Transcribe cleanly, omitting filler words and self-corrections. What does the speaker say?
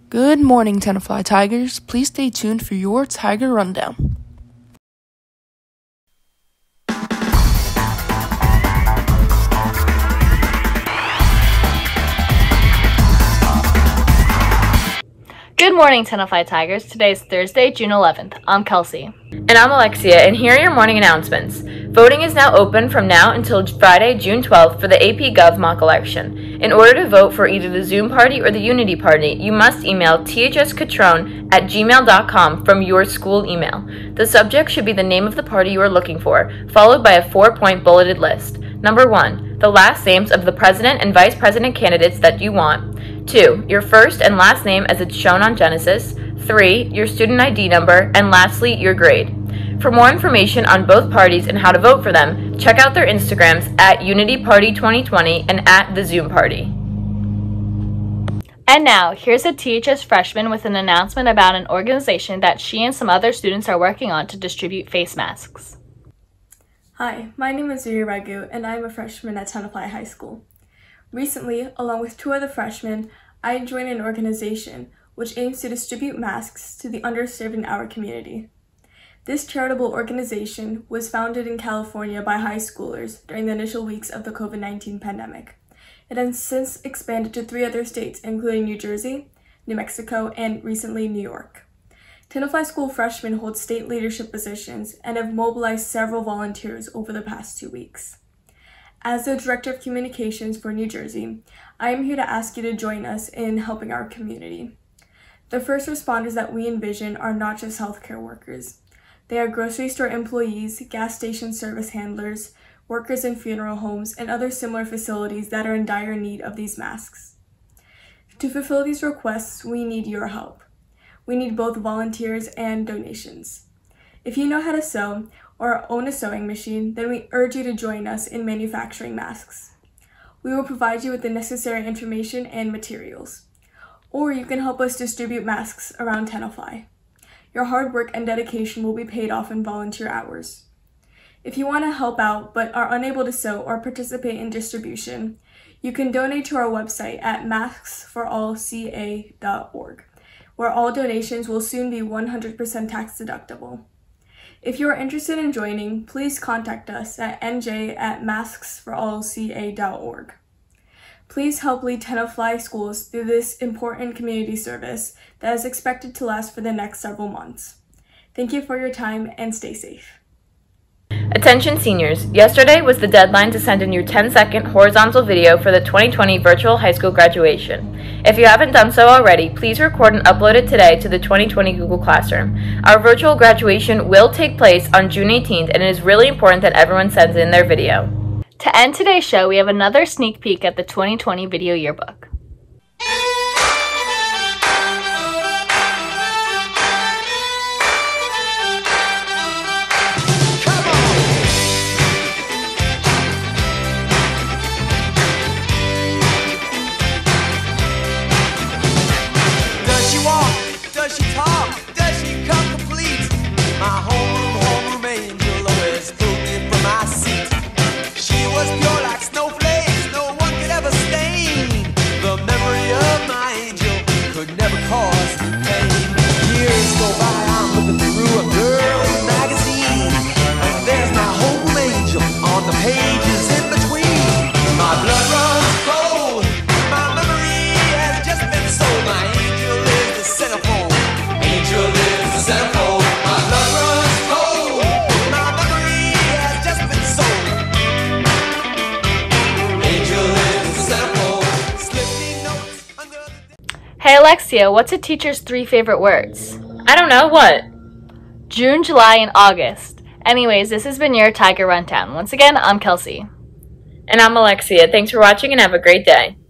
Good morning, Tenafly Tigers. Please stay tuned for your Tiger Rundown. Good morning, Tenafly Tigers. Today is Thursday, June 11th. I'm Kelsey. And I'm Alexia, and here are your morning announcements. Voting is now open from now until Friday, June 12th for the AP Gov mock election. In order to vote for either the Zoom Party or the Unity Party, you must email thscatrone@gmail.com from your school email. The subject should be the name of the party you are looking for, followed by a 4-point bulleted list. Number 1, the last names of the president and vice president candidates that you want. 2, your first and last name as it's shown on Genesis. 3, your student ID number, and lastly, your grade. For more information on both parties and how to vote for them, check out their Instagrams at UnityParty2020 and at the Zoom Party. And now, here's a THS freshman with an announcement about an organization that she and some other students are working on to distribute face masks. Hi, my name is Yuri Ragu, and I'm a freshman at Tenafly High School. Recently, along with 2 other freshmen, I joined an organization which aims to distribute masks to the underserved in our community. This charitable organization was founded in California by high schoolers during the initial weeks of the COVID-19 pandemic. It has since expanded to 3 other states, including New Jersey, New Mexico, and recently New York. Tenafly School freshmen hold state leadership positions and have mobilized several volunteers over the past 2 weeks. As the Director of Communications for New Jersey, I am here to ask you to join us in helping our community. The first responders that we envision are not just healthcare workers. They are grocery store employees, gas station service handlers, workers in funeral homes, and other similar facilities that are in dire need of these masks. To fulfill these requests, we need your help. We need both volunteers and donations. If you know how to sew or own a sewing machine, then we urge you to join us in manufacturing masks. We will provide you with the necessary information and materials. Or you can help us distribute masks around Tenafly. Your hard work and dedication will be paid off in volunteer hours. If you want to help out but are unable to sew or participate in distribution, you can donate to our website at masksforallca.org, where all donations will soon be 100% tax deductible. If you are interested in joining, please contact us at nj@masksforallca.org. Please help lead Tenafly schools through this important community service that is expected to last for the next several months. Thank you for your time and stay safe. Attention seniors, yesterday was the deadline to send in your 10-second horizontal video for the 2020 virtual high school graduation. If you haven't done so already, please record and upload it today to the 2020 Google Classroom. Our virtual graduation will take place on June 18th, and it is really important that everyone sends in their video. To end today's show, we have another sneak peek at the 2020 video yearbook. Does she walk? Does she talk? Does she come complete? My homeroom angel always pulled me from my seat. She was pure like snowflakes, no one could ever stain. The memory of my angel could never cause me pain. Years go by, I'm looking through a girl's magazine, and there's my home angel on the pages in between. My blood runs cold, my memory has just been sold. My angel is the centerfold, angel is the centerfold. My blood runs cold, my memory has just been sold. Hey Alexia, what's a teacher's 3 favorite words? I don't know, what? June, July, and August. Anyways, this has been your Tiger Rundown. Once again, I'm Kelsey. And I'm Alexia. Thanks for watching and have a great day.